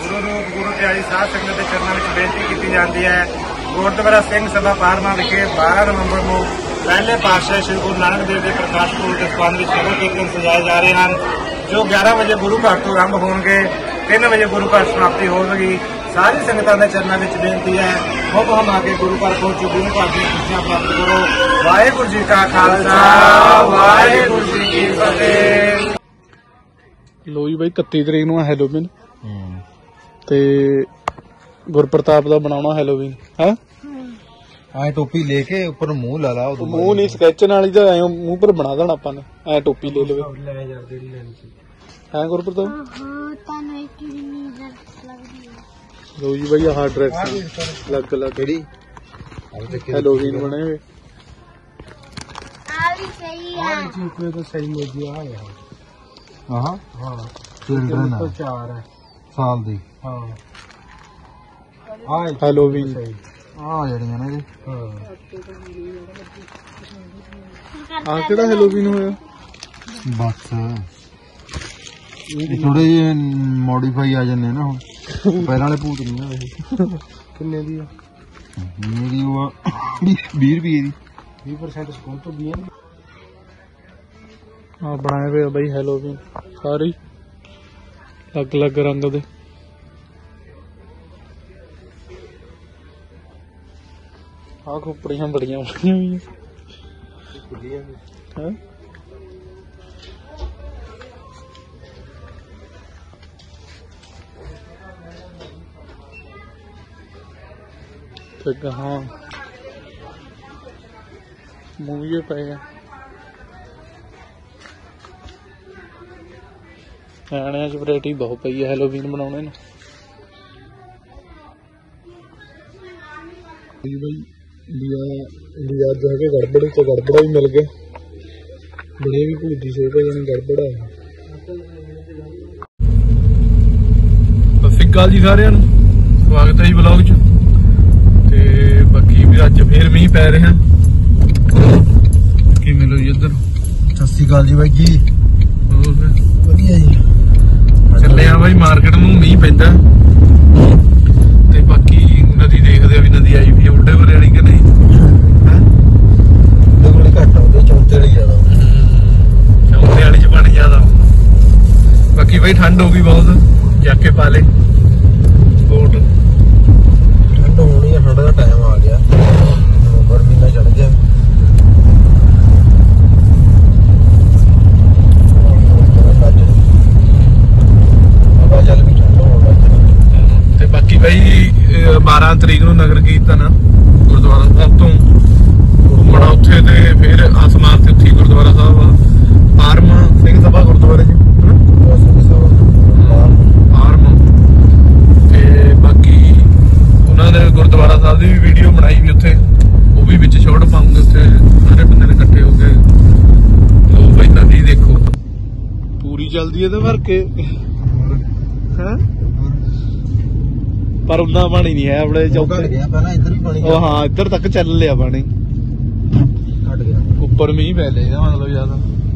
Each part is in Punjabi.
गुरु प्यारी साध संगत के चरणों में बेनती की जाती है। गुरुद्वारा सिंह सभा पारमा विखे 12 नवंबर को पहले पातशाह श्री गुरु नानक देव के प्रकाश पुरब के संबंध में नगर कीर्तन सजाए जा रहे हैं, जो 11 बजे गुरु घाट तो आरंभ होंगे, 3 बजे गुरु घाट समाप्ति होगी। सारी संगतां के चरणों में बेनती है, हुब हम आके गुरु घर पहुंचो, गुरु घाट की खुशियां प्राप्त करो। वाहिगुरू जी का खालसा, वाहिगुरू जी की फतेह। लो जी बई 31 तरीक नूं हैलोवीन ते गुरप्रताप दा बनाउणा हैलोवीन है। ऐ टोपी लेके ऊपर मुंह ला ला, मुंह नहीं स्कैच नाल ही ऐ मुंह पर बना देना अपन ने। ऐ टोपी ले लवे है गुरप्रताप। लो जी बई आह ड्रेस अलग अलग केड़ी हैलोवीन बने हुए तो सही मोजी आ गया। हाँ चिल्ड्रन 4 साल दी हैलोवीन जड़ियां ने केड़ा हैलोवीन होया बस थोड़े जे मॉडिफाई आ जाने ना, पहले वाले भूत नहीं ना। किन्ने दी मेरी वो 20 रुपये दी 20% स्कूल तो दिए बनाए हुए बई हैलोवीन सारे अलग अलग रंग दे। खोपड़ियां बड़ियां बनी हुई हैं। हाँ मूवी पे है हरियाणा च वैरायटी बहुत पई है हैलोवीन बनाने ने। लिया जो है गड़बड़ तो गड़बड़ा भी मिल गया, बड़े भी भूती से गड़बड़ा है। सत श्री अकाल जी सारिਆਂ ਨੂੰ, स्वागत है जी ब्लॉग च। ते बाकी भी अज फिर मीह पै रहे हैं कि मिलो जी इधर। सत श्री अकाल जी बाई जी, वधिया जी। चले आ भाई मार्केट में, मीह पैंदा ते बाकी नदी देखते भी नदी आई भी बुढ़े भरे वाली कि नहीं। घट आउंदी चौंते वाली ज्यादा, चौंते वाली च पानी ज्यादा। बाकी भाई ठंड हो गई बहुत, जाके पा ले कोट। ठंड होनी है, ठंड का टाइम आ गया, नवंबर महीना चढ़ गया। बाकी भाई 12 तरीक नूं नगर कीर्तन गुरुद्वारा साहब तो घूमना उत्थे ते फिर आसमान से उत्थे गुरुद्वारा साहब पारम सिंह सभा गुरुद्वारे च पारम ते बाकी उन्होंने गुरुद्वारा साहब की भी वीडियो बनाई भी उत्थे, वो भी विच शॉट पाऊंगे। उत्थे सारे बंदे ने इकट्ठे हो गए। लो भाई नदी देखो पूरी चलदी है तो भर के है, पर उन्ना पानी नहीं है अपने चौके। हाँ इधर तक चल लिया पानी, ऊपर मीह पै लिया मतलब ज्यादा।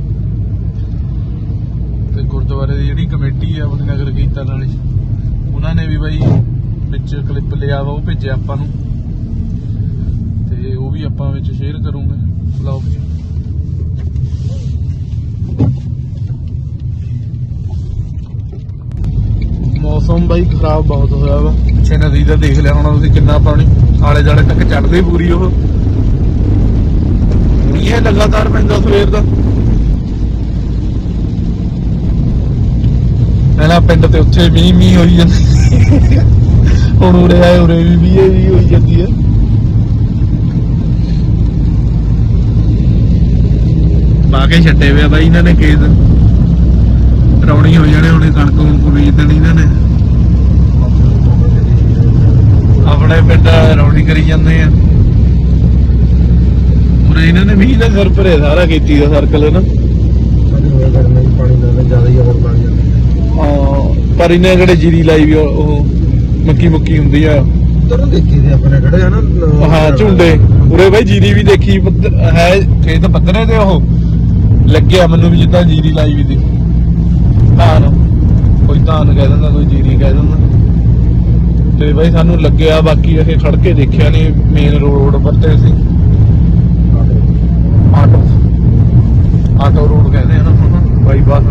ते गुरुद्वारे की जिहड़ी कमेटी है अपनी नगर कीर्तन वाली, उन्होंने भी भाई विच क्लिप लिया वा, वो भेजे आपां नूं ते वो भी आपां विच शेयर करूंगे ब्लॉग च। मौसम भाई खराब बहुत होया वा, पिछे नदी का देख लिया होना तुसीं किन्ना पानी आले दुआले तक चढ़दी पूरी। वो मीह लगातार पैंदा सवेर दा, पहला पिंड ते उत्थे मीह होई जांदी, हुण उरे आए उरे भी मीह होई जांदी है। बाके छड्डे वे बाई इन्हां ने खेत, रौनी हो जाने हुणे, कणक कुणक बीज देनी इन्हां ने। अपने पिंड रौनी करी जाते हैं, इन्होंने मीह का घर भरे सारा खेती का सर्कल है ना। पर इन्हें किहड़े जीरी लाई भी मक्की मुक्की हुंदी आ। हाँ झुंडे उरे भाई जीरी भी देखी है, खेत पत्थरे ते ओह लगे मैनू भी जिदा जीरी लाई भी थी। धान कोई धान कह दिंदा, कोई जीरी कह दिंदा। ਤੇ ਬਾਈ ਸਾਨੂੰ ਲੱਗਿਆ, ਬਾਕੀ ਅਸੀਂ ਖੜ ਕੇ ਦੇਖਿਆ ਨਹੀਂ, ਮੇਨ ਰੋਡ ਪਰ ਤੇ ਅਸੀਂ ਆਟੋ ਰੋਡ ਕਹਿੰਦੇ ਆ ਨਾ ਬਾਈਪਾਸ।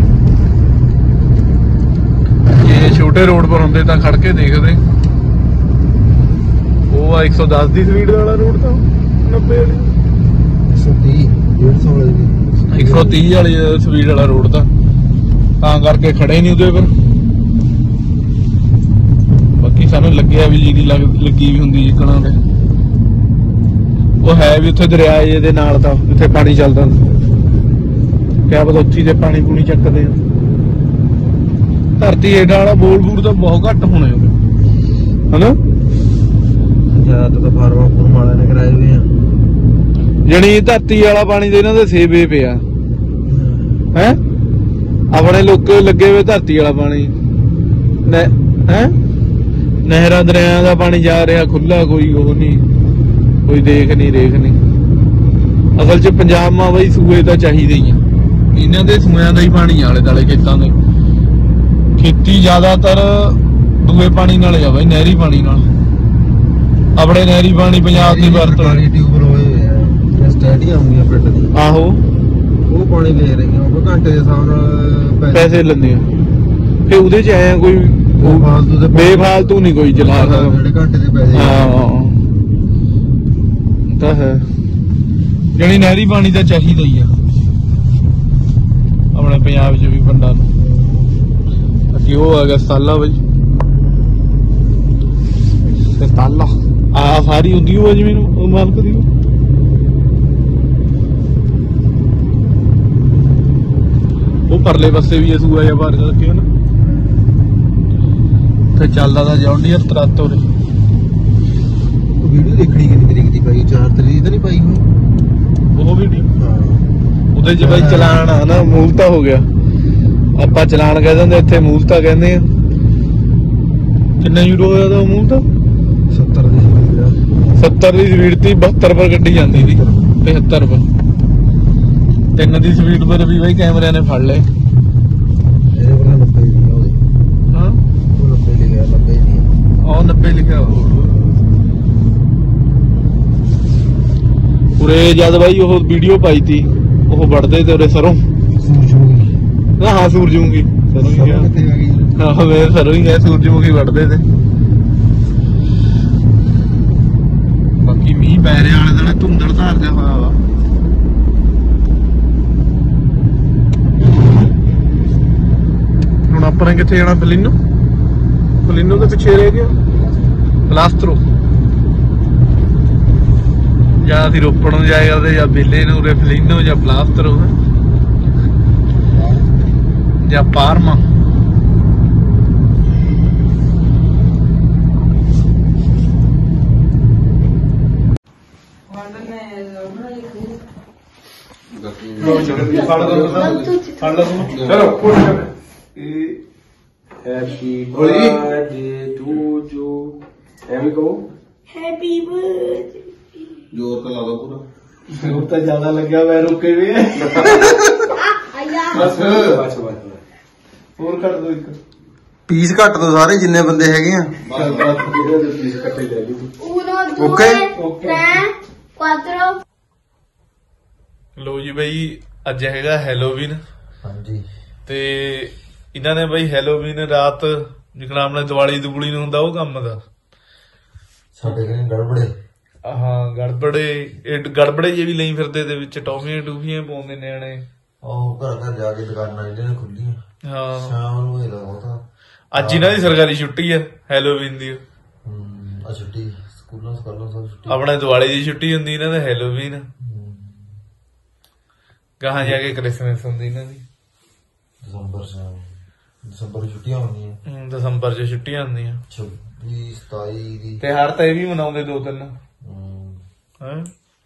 ਜੇ ਛੋਟੇ ਰੋਡ ਪਰ ਹੁੰਦੇ ਤਾਂ ਖੜ ਕੇ ਦੇਖਦੇ। ਉਹ ਆ 110 ਦੀ ਸਪੀਡ ਵਾਲਾ ਰੋਡ ਤਾਂ 90 ਵਾਲੀ 130 150 ਵਾਲੀ 130 ਵਾਲੀ ਸਪੀਡ ਵਾਲਾ ਰੋਡ ਤਾਂ ਕਰਕੇ ਖੜੇ ਨਹੀਂ ਉਹਦੇ ਪਰ। ਬਾਕੀ ਸਾਨੂੰ ਲੱਗਿਆ ਵੀ ਜੀਡੀ ਲੱਗੀ ਵੀ ਹੁੰਦੀ ਜਿੱਕਣਾ ਦੇ। ਉਹ ਹੈ ਵੀ ਉੱਥੇ ਦਰਿਆ ਇਹਦੇ ਨਾਲ, ਤਾਂ ਜਿੱਥੇ ਪਾਣੀ ਚੱਲਦਾ ਕਿਆ ਪਤਾ ਉੱਥੇ ਦੇ ਪਾਣੀ ਪੂਣੀ ਚੱਕਦੇ ਆ। ਧਰਤੀ ਹੇਠਾਂ ਵਾਲਾ ਬੋਲ ਤਾਂ ਬਹੁਤ ਘੱਟ ਹੋਣੇ ਉਹਦੇ, ਹਨਾ? ਜ਼ਿਆਦਾ ਤਾਂ ਫਾਰਮਾ ਫੂਰਮ ਵਾਲਿਆਂ ਨੇ ਕਰਾਏ ਹੋਏ ਆ। ਜਣੀ ਧਰਤੀ ਵਾਲਾ ਪਾਣੀ ਦੇ ਇਹਨਾਂ ਦੇ ਸੇਵੇ ਪਿਆ ਹੈ। ਆਪਣੇ ਲੋਕ ਲੱਗੇ ਹੋਏ ਧਰਤੀ ਵਾਲਾ ਪਾਣੀ ਹੈ। ਨਹਿਰਾਂ ਦਰਿਆ ਦਾ ਪਾਣੀ ਜਾ ਰਿਹਾ ਖੁੱਲਾ, ਕੋਈ ਉਹ ਨਹੀਂ, ਕੋਈ ਦੇਖ ਨਹੀਂ ਰੇਖ ਨਹੀਂ। ਅਸਲ 'ਚ ਪੰਜਾਬ ਮਾ ਬਈ ਸੂਏ ਤਾਂ ਚਾਹੀਦੇ ਹੀ ਆ, ਇਹਨਾਂ ਦੇ ਸੂਇਆਂ ਦਾ ਹੀ ਪਾਣੀ ਆਲੇ ਦੁਆਲੇ ਖੇਤਾਂ ਦੇ। ਖੇਤੀ ਜ਼ਿਆਦਾਤਰ ਦੂਏ ਪਾਣੀ ਨਾਲ ਆ ਬਈ, ਨਹਿਰੀ ਪਾਣੀ ਨਾਲ। ਆਪਣੇ ਨਹਿਰੀ ਪਾਣੀ ਪੰਜਾਬ ਦੀ ਵਰਤੋਂ ਟਿਊਬਲ ਹੋਏ ਹੋਏ ਆ, ਸਟੇਡੀਅਮ ਹੁੰਦੀਆਂ ਪਿੰਡ ਦੀ। ਆਹੋ ਉਹ ਪਾਣੀ ਲੈ ਰਹੀਆਂ, ਉਹ ਘੰਟੇ ਦੇ ਹਿਸਾਬ ਨਾਲ ਪੈਸੇ ਲੈਂਦੇ ਆ। ਫੇ ਉਹਦੇ 'ਚ ਆਇਆ ਕੋਈ ਫਾਲਤੂ ਦੇ ਬੇਫਾਲਤੂ ਨਹੀਂ ਕੋਈ ਚਲਾ ਸਕਦਾ। ਜਿਹੜੇ ਘੰਟੇ ਦੇ ਪੈਸੇ ਹਾਂ ਤਾਂ ਹੈ। ਜਣੀ ਨਹਿਰੀ ਪਾਣੀ ਤਾਂ ਚਾਹੀਦਾ ਹੀ ਆ ਆਪਣੇ ਪੰਜਾਬ 'ਚ ਵੀ ਪਿੰਡਾਂ ਨੂੰ। ਅੱਗੇ ਉਹ ਆ ਗਿਆ ਸਤਾਲਾ ਬਈ, ਸਤਾਲਾ ਆ ਸਾਰੀ ਹੁੰਦੀ ਉਹ ਜਿਵੇਂ ਨੂੰ ਮਾਲਕ ਦੀ। ਉਹ ਪਰਲੇ ਪਾਸੇ ਵੀ ਸੂਆ ਜਾਂ ਬਾਹਰ ਕਰਕੇ ਨਾ ਤੇ ਚੱਲਦਾ ਤਾਂ ਜੌਂਡੀਅਰ ਤਰਾਤੋ ਰੇ। ਵੀਡੀਓ ਦੇਖਣੀ ਕਿੰਨੀ ਤਰੀਕ ਦੀ ਪਾਈ? 4 ਤਰੀਕ ਤਾਂ ਨਹੀਂ ਪਾਈ ਹੋਈ ਉਹ ਵੀਡੀਓ? ਹਾਂ ਉਹਦੇ 'ਚ ਬਾਈ ਚਲਾਨ ਆ ਨਾ, ਮੂਲਤਾ ਹੋ ਗਿਆ। ਆਪਾਂ ਚਲਾਨ ਕਹਿ ਦਿੰਦੇ, ਇੱਥੇ ਮੂਲਤਾ ਕਹਿੰਦੇ ਆ। ਕਿੰਨਾ ਯੂਰੋ ਹੋਇਆ ਤਾਂ ਮੂਲਤਾ? 70 ਦੀ ਸਪੀਡ 70 ਦੀ ਸਪੀਡ ਤੀ 72 ਪਰ ਗੱਡੀ ਜਾਂਦੀ ਸੀ, 73 ਪਰ। 3 ਦੀ ਸਪੀਡ ਪਰ ਵੀ ਬਾਈ ਕੈਮਰਿਆਂ ਨੇ ਫੜ ਲਏ। ਇਹਦੇ ਕੋਲ 90 ਦੀ ਆ ਉਹਦੇ। ਹਾਂ ਉਹ 90 ਲਿਖਿਆ, 90 ਦੀ ਉਹ 90 ਲਿਖਿਆ। ਉਰੇ ਜਦ ਬਾਈ ਉਹ ਵੀਡੀਓ ਪਾਈ ਤੀ, ਉਹ ਵੜਦੇ ਤੇ ਉਰੇ ਸਰੋਂ ਸੂਰਜਮੁਖੀ। ਹਾਂ ਸੂਰਜਮੁਖੀ ਸਰੋਂ ਹੀ ਗਿਆ। ਕਿੱਥੇ ਆ ਗਈ? ਹਾਂ ਮੈਂ ਸਰੋਂ ਹੀ ਗਿਆ, ਸੂਰਜਮੁਖੀ ਵੜਦੇ ਤੇ। ਬਾਕੀ ਮੀਂਹ ਪੈ ਰਿਹਾ, ਆਲੇ ਦੁਆਲੇ ਧੁੰਦੜ ਧਾਰ ਜਾ ਹੋਇਆ ਵਾ। ਹੁਣ ਆਪਾਂ ਨੇ ਕਿੱਥੇ ਜਾਣਾ? ਫਲੀਨੋ ਦੇ ਪਿੱਛੇ ਰਹਿ ਗਿਆ ਪਲਾਸਟਰੋ। ਜਾਂ ਅਸੀਂ ਰੋਪੜ ਨੂੰ ਜਾਏ ਕਰਦੇ, ਜਾਂ ਬੇਲੇ ਨੂੰ, ਉਰੇ ਫਲੀਨੋ ਜਾਂ ਪਲਾਸਟਰੋ ਜਾਂ ਪਾਰਮਾ। Happy birthday to you. ਐਵੇਂ ਕਹੋ Happy birthday. ਜ਼ੋਰ ਤਾਂ ਲਾ ਦੋ ਪੂਰਾ। ਜ਼ੋਰ ਤਾਂ ਜ਼ਿਆਦਾ ਲੱਗਿਆ, ਮੈਂ ਰੁਕੇ ਵੀ ਬਸ ਹੋਰ ਕਰ ਦੋ ਇੱਕ ਪੀਸ ਘੱਟ ਦੋ ਸਾਰੇ ਜਿੰਨੇ ਬੰਦੇ ਹੈਗੇ ਆ। ਪੀਸ ਕੱਟੇ ਲੈ ਲਈ। Uno, due, Okay. tre, quattro. ਲੋ ਜੀ ਬਈ, ਅੱਜ ਹੈਗਾ ਹੈਲੋਵੀਨ ਹਾਂਜੀ ਤੇ ਇਹਨਾਂ ਨੇ ਬਈ ਹੈਲੋਵੀਨ ਰਾਤ ਜਿਕਣਾ ਆਪਣੇ ਦੀਵਾਲੀ ਦੁਬਲੀ ਨੂੰ ਹੁੰਦਾ ਉਹ ਕੰਮ ਦਾ। ਸਾਡੇ ਘਰੇ ਗੜਬੜੇ। ਹਾਂ ਗੜਬੜੇ ਜੇ ਵੀ ਲਈ ਫਿਰਦੇ, ਦੇ ਵਿੱਚ ਟੌਫੀਆਂ ਟੂਫੀਆਂ ਪਾਉਂਦੇ ਨਿਆਣੇ। ਉਹ ਘਰ ਘਰ ਜਾ ਕੇ ਦੁਕਾਨਾਂ ਜਿਹੜੀਆਂ ਖੁੱਲੀਆਂ ਹਾਂ ਸ਼ਾਮ ਨੂੰ ਇਹਦਾ ਬਹੁਤਾ। ਅੱਜ ਇਹਨਾਂ ਦੀ ਸਰਕਾਰੀ ਛੁੱਟੀ ਆ ਹੈਲੋਵੀਨ ਦੀ। ਆ ਛੁੱਟੀ ਸਕੂਲਾਂ ਸਭ ਛੁੱਟੀ। ਆਪਣੇ ਦੀਵਾਲੀ ਦੀ ਛੁੱਟੀ ਹੁੰਦੀ, ਇਹਨਾਂ ਦਾ ਹੈਲੋਵੀਨ। ਗਾਹਾਂ ਜਾ ਕੇ ਕ੍ਰਿਸਮਸ ਹੁੰਦੀ ਇਹਨਾਂ ਦੀ। ਦਸੰਬਰ ਛੁੱਟੀਆਂ ਹੁੰਦੀਆਂ। ਦਸੰਬਰ 'ਚ ਛੁੱਟੀਆਂ ਹੁੰਦੀਆਂ। 26 27 ਦੀ। ਤੇ ਹਰ ਤਾਂ ਇਹ ਵੀ ਮਨਾਉਂਦੇ 2-3 ਹੈ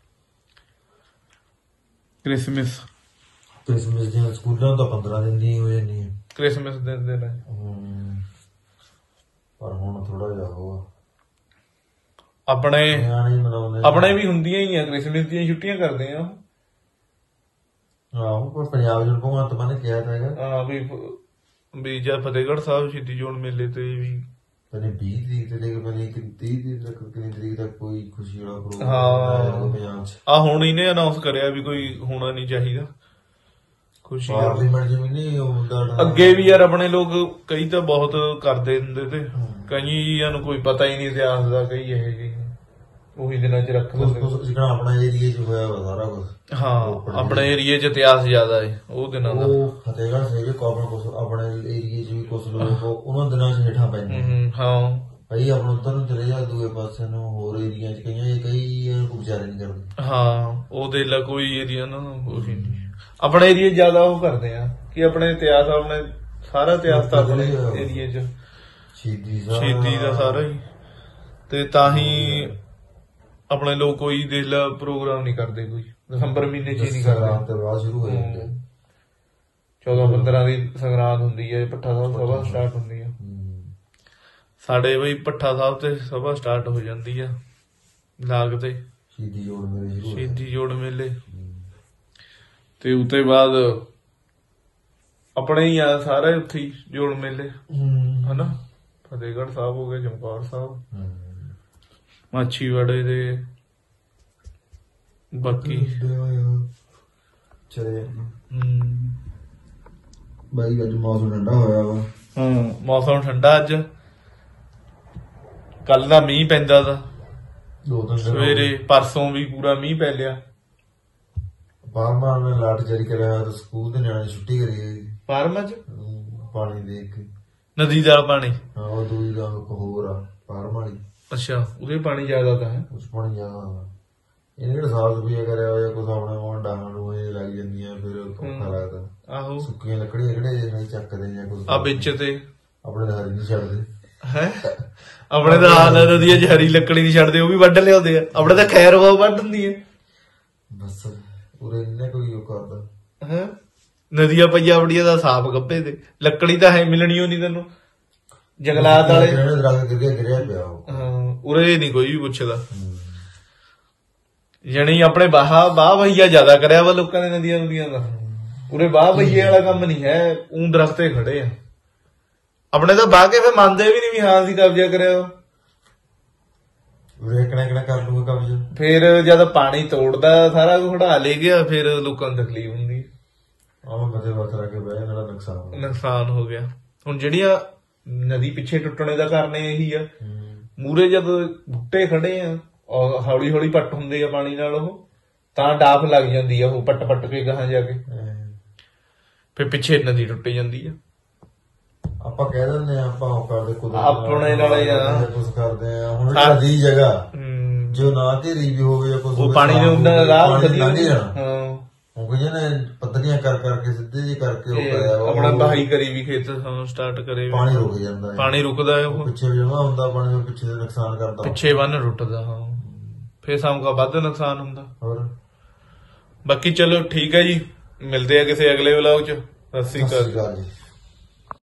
ਕ੍ਰਿਸਮਸ ਦੀਆਂ ਸਕੂਲਾਂ ਤਾਂ 15 ਦਿਨ ਦੀ ਹੋ ਜਾਂਦੀ ਹੈ ਕ੍ਰਿਸਮਸ ਦੇ ਦਿਨ। ਪਰ ਹੁਣ ਥੋੜਾ ਜਿਹਾ ਹੋਆ ਆਪਣੇ ਮਨਾਉਂਦੇ। ਆਪਣੇ ਵੀ ਹੁੰਦੀਆਂ ਹੀ ਆ ਕ੍ਰਿਸਮਸ ਦੀਆਂ ਛੁੱਟੀਆਂ ਕਰਦੇ ਆ। ਆਹੋ ਪਰ ਪੰਜਾਬ ਚ ਭਗਵੰਤ ਮਾਨ ਨੇ ਕਿਹਾ ਤਾਂ ਹੈਗਾ। ਵੀ ਜਦ ਫਤਿਹਗੜ੍ਹ ਸਾਹਿਬ ਸ਼ਹੀਦੀ ਜੋੜ ਮੇਲੇ ਤੇ ਵੀ ਪਤਾ 20 ਤਰੀਕ ਤੇ ਲੈ ਕੇ ਪਤਾ 30 ਤਰੀਕ ਤੱਕ ਕਿੰਨੀ ਤਰੀਕ ਤੱਕ ਕੋਈ ਖੁਸ਼ੀ ਵਾਲਾ ਪ੍ਰੋਗਰਾਮ ਹਾਂ ਪੰਜਾਬ ਚ ਆ ਹੁਣ ਇਹਨੇ ਅਨਾਉਂਸ ਕਰਿਆ ਵੀ ਕੋਈ ਹੋਣਾ ਨਹੀਂ ਚਾਹੀਦਾ ਖੁਸ਼ੀ ਵਾਲਾ। ਪਾਰਲੀਮੈਂਟ ਚ ਵੀ ਨਹੀਂ ਹੁੰਦਾ ਅੱਗੇ ਵੀ ਯਾਰ ਆਪਣੇ ਲੋਕ ਕਈ ਤਾਂ ਬਹੁਤ ਕਰਦੇ ਹੁੰਦੇ ਤੇ ਕਈਆਂ ਨੂੰ ਕੋਈ ਪਤਾ ਹੀ ਨਹੀਂ ਇਤਿਹਾਸ ਦਾ ਕਈ ਇਹ ਜੀ ਉਹੀ ਦਿਨਾਂ ਚ ਰੱਖ ਦਿੰਦੇ। ਜਿਹੜਾ ਆਪਣਾ ਏਰੀਏ ਚ ਹੋਇਆ ਵਾ ਸਾਰਾ ਕੁਝ ਹਾਂ ਆਪਣੇ ਏਰੀਏ ਚ ਇਤਿਹਾਸ ਜ਼ਿਆਦਾ ਹੈ ਉਹ ਦਿਨਾਂ ਦਾ। ਉਹ ਫਤਿਹਗੜ੍ਹ ਸਾਹਿਬ ਕੋਪਰ ਕੁਝ ਆਪਣੇ ਏਰੀਏ ਚ ਵੀ ਕੁਝ ਲੋਕ ਉਹਨਾਂ ਦਿਨਾਂ ਚ ਹੇਠਾਂ ਪੈਂਦੇ ਹਾਂ ਭਾਈ ਆਪਣਾ ਉੱਧਰ ਨੂੰ ਚਲੇ ਜਾ ਦੂਏ ਪਾਸੇ ਨੂੰ ਹੋਰ ਏਰੀਆ ਚ ਕਈ ਗੁਜ਼ਾਰੇ ਨਹੀਂ ਕਰਦੇ। ਹਾਂ ਉਹ ਦੇ ਲਾ ਕੋਈ ਏਰੀਆ ਨਾ ਉਹੀ ਨਹੀਂ ਆਪਣੇ ਏਰੀਏ ਜ਼ਿਆਦਾ ਉਹ ਕਰਦੇ ਆ ਕਿ ਆਪਣੇ ਇਤਿਹਾਸ ਆਪਣੇ ਸਾਰਾ ਇਤਿਹਾਸ ਤਾਂ ਆਪਣੇ ਏਰੀਏ ਚ ਸ਼ਹੀਦੀ ਦਾ ਸਾਰਾ ਹੀ ਤੇ ਤਾਂ ਹੀ ਆਪਣੇ ਲੋਕ ਕੋਈ ਦੇਖ ਲਾ ਪ੍ਰੋਗਰਾਮ ਨਹੀਂ ਕਰਦੇ ਕੋਈ ਦਸੰਬਰ ਮਹੀਨੇ ਚ ਹੀ ਨਹੀਂ ਕਰਦੇ ਤੇ ਬਾਅਦ ਸ਼ੁਰੂ ਹੋ ਜਾਂਦੇ 14-15 ਦੀ ਸੰਗਰਾਂਦ ਹੁੰਦੀ ਹੈ ਭੱਠਾ ਸਾਹਿਬ ਸਭਾ ਸਟਾਰਟ ਹੁੰਦੀ ਆ ਸਾਡੇ ਬਈ ਭੱਠਾ ਸਾਹਿਬ ਤੇ ਸਭਾ ਸਟਾਰਟ ਹੋ ਜਾਂਦੀ ਆ ਲਾਗ ਤੇ ਸ਼ਹੀਦੀ ਜੋੜ ਮੇਲੇ ਤੇ ਉਤੇ ਬਾਅਦ ਆਪਣੇ ਹੀ ਆ ਸਾਰੇ ਉੱਥੇ ਹੀ ਜੋੜ ਮੇਲੇ ਹਨਾ ਫਤਿਹਗੜ੍ਹ ਸਾਹਿਬ ਹੋ ਗਏ ਚਮਕੌਰ ਸਾਹਿਬ ਮਾਛੀਵਾੜੇ ਦੇ ਬਾਕੀ ਚਲੇ ਬਾਈ ਅੱਜ ਮੌਸਮ ਠੰਡਾ ਹੋਇਆ ਵਾ ਮੌਸਮ ਠੰਡਾ ਅੱਜ ਕੱਲ ਦਾ ਮੀਂਹ ਪੈਂਦਾ ਤਾ ਸਵੇਰੇ ਪਰਸੋਂ ਵੀ ਪੂਰਾ ਮੀਂਹ ਪੈ ਲਿਆ ਬਾਰਮਾਨ ਨੇ ਲਾਟ ਜਾਰੀ ਕਰਿਆ ਤੇ ਸਕੂਲ ਦੇ ਨਿਆਣੇ ਛੁੱਟੀ ਕਰੀ ਗਈ ਫਾਰਮਾਂ ਚ ਪਾਣੀ ਦੇਖ ਕੇ ਨਦੀ ਦਾ ਪਾਣੀ ਹਾਂ ਉਹ ਦੂਈ ਦਾ ਹੋਰ ਆ ਬਾਰਮਾ ਵਾਲੀ ਅੱਛਾ ਉਹਦੇ ਪਾਣੀ ਜ਼ਿਆਦਾ ਤਾਂ ਹੈ ਉਸ ਪਾਣੀ ਜ਼ਿਆਦਾ ਇਹਨੇ ਕਿਹੜਾ 100 ਰੁਪਏ ਕਰਿਆ ਹੋਇਆ ਕੁਝ ਆਪਣੇ ਮੋਹਨ ਡਾਹਾਂ ਨੂੰ ਇਹ ਲੱਗ ਜਾਂਦੀਆਂ ਫਿਰ ਔਖਾ ਲੱਗਦਾ ਆਹੋ ਸੁੱਕੀਆਂ ਲੱਕੜੀਆਂ ਕਿਹੜੇ ਨਹੀਂ ਚੱਕਦੇ ਜਾਂ ਕੁਝ ਆ ਵਿੱਚ ਤੇ ਆਪਣੇ ਦਾ ਹਰੀ ਨਹੀਂ ਛੱਡਦੇ ਹੈ ਆਪਣੇ ਤਾਂ ਹਾਲ ਨਦੀ ਚ ਹਰੀ ਲੱਕੜੀ ਨਹੀਂ ਛੱਡਦੇ ਉਹ ਵੀ ਵੱਢ ਲਿਆਉਂਦੇ ਆ ਆਪਣੇ ਤਾਂ ਖੈਰ ਵੱਢ ਹੁੰਦੀ ਹੈ ਬਸ ਉਰੇ ਨਹੀਂ ਕੋਈ ਉਹ ਕਰਦਾ ਹੈ ਨਦੀਆਂ ਪਈਆ ਬੜੀਆਂ ਦਾ ਸਾਫ ਗੱਭੇ ਤੇ ਲੱਕੜੀ ਤਾਂ ਹੈ ਮਿਲਣੀ ਓ ਨਹੀਂ ਤੈਨੂੰ ਜੰਗਲਾਤ ਵਾਲੇ ਦਰਖਤ ਗਿਰਿਆ ਪਿਆ ਹਾਂ ਉਰੇ ਨਹੀਂ ਕੋਈ ਵੀ ਪੁੱਛਦਾ ਜਣੀ ਆਪਣੇ ਬਾਹ ਵਈਆ ਜ਼ਿਆਦਾ ਕਰਿਆ ਵਾ ਲੋਕਾਂ ਨੇ ਨਦੀਆਂ ਨਦੀਆਂ ਦਾ ਉਰੇ ਬਾਹ ਵਈਏ ਵਾਲਾ ਕੰਮ ਨਹੀਂ ਹੈ ਊਂ ਦਰਖਤੇ ਖੜੇ ਆ ਆਪਣੇ ਤਾਂ ਬਾਹ ਕੇ ਫਿਰ ਮੰਨਦੇ ਵੀ ਨਹੀਂ ਵੀ ਹਾਂ ਅਸੀਂ ਕਬਜ਼ਾ ਕਰਿਆ ਉਰੇ ਕਿਹੜਾ ਕਰ ਲੂਗਾ ਕਬਜ਼ਾ ਫਿਰ ਜਦ ਪਾਣੀ ਤੋੜਦਾ ਸਾਰਾ ਕੁਝ ਹਟਾ ਲੈ ਗਿਆ ਫਿਰ ਲੋਕਾਂ ਨੂੰ ਤਕਲੀਫ ਹੁੰਦੀ ਆਹ ਬੰਦੇ ਬਾਤ ਲਾ ਕੇ ਬਹਿ ਜਿਹੜਾ ਨੁਕਸਾਨ ਹੋ ਗਿਆ ਹੁਣ ਜਿਹੜੀਆਂ ਨਦੀ ਪਿੱਛੇ ਟੁੱਟਣੇ ਦਾ ਕਾਰਨ ਇਹੀ ਆ ਮੂਰੇ ਜਦ ਬੁੱਟੇ ਖੜੇ ਆ ਔਰ ਹੌਲੀ ਹੌਲੀ ਪੱਟ ਹੁੰਦੇ ਆ ਪਾਣੀ ਨਾਲ ਉਹ ਤਾਂ ਡਾਫ ਲੱਗ ਜਾਂਦੀ ਆ ਉਹ ਪੱਟ ਕੇ ਗਾਹਾਂ ਜਾ ਕੇ ਫਿਰ ਪਿੱਛੇ ਨਦੀ ਟੁੱਟ ਜਾਂਦੀ ਆ ਆਪਾਂ ਕਹਿ ਦਿੰਦੇ ਆ ਆਪਾਂ ਉਹ ਕਰਦੇ ਕੁਦਰਤ ਆਪਣੇ ਨਾਲੇ ਆ ਕੁਝ ਕਰਦੇ ਆ ਹੁਣ ਨਦੀ ਜਗ੍ਹਾ ਜੋ ਨਾ ਧੀਰੀ ਵੀ ਹੋਵੇ ਜਾਂ ਕੁਝ ਉਹ ਪਾਣੀ ਨੇ ਉਹਨਾਂ ਰਾਹ ਵਧੀਆ ਹਾਂ ਉਹ ਜਿਹਨੇ ਪੱਧਰੀਆਂ ਕਰ ਕਰਕੇ ਸਿੱਧੇ ਜੀ ਕਰਕੇ ਉਹ ਕਰਿਆ ਆਪਣਾ ਬਹਾਈ ਕਰੀ ਵੀ ਖੇਤ ਸਟਾਰਟ ਕਰੇ ਪਾਣੀ ਰੁਕ ਜਾਂਦਾ ਪਾਣੀ ਰੁਕਦਾ ਹੈ ਉਹ ਪਿੱਛੇ ਜਮਾ ਹੁੰਦਾ ਪਾਣੀ ਪਿੱਛੇ ਨੁਕਸਾਨ ਕਰਦਾ ਪਿੱਛੇ ਬੰਨ ਟੁੱਟਦਾ ਹਾਂ ਫੇਰ ਸਾਮਕਾ ਵੱਧ ਨੁਕਸਾਨ ਹੁੰਦਾ ਹੋਰ ਬਾਕੀ ਚਲੋ ਠੀਕ ਹੈ ਜੀ ਮਿਲਦੇ ਆ ਕਿਸੇ ਅਗਲੇ ਵਲੌਗ ਚ ਸਤਿ ਸ੍ਰੀ ਅਕਾਲ ਜੀ।